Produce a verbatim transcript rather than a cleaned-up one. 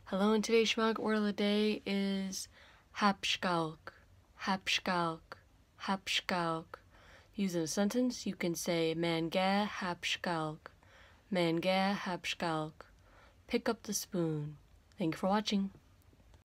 Hello, and today's Sm'algyax word of the day is hapskalk. Hapskalk. Hapskalk. Using a sentence, you can say Sm'algyax hapskalk. Sm'algyax hapskalk. Pick up the spoon. Thank you for watching.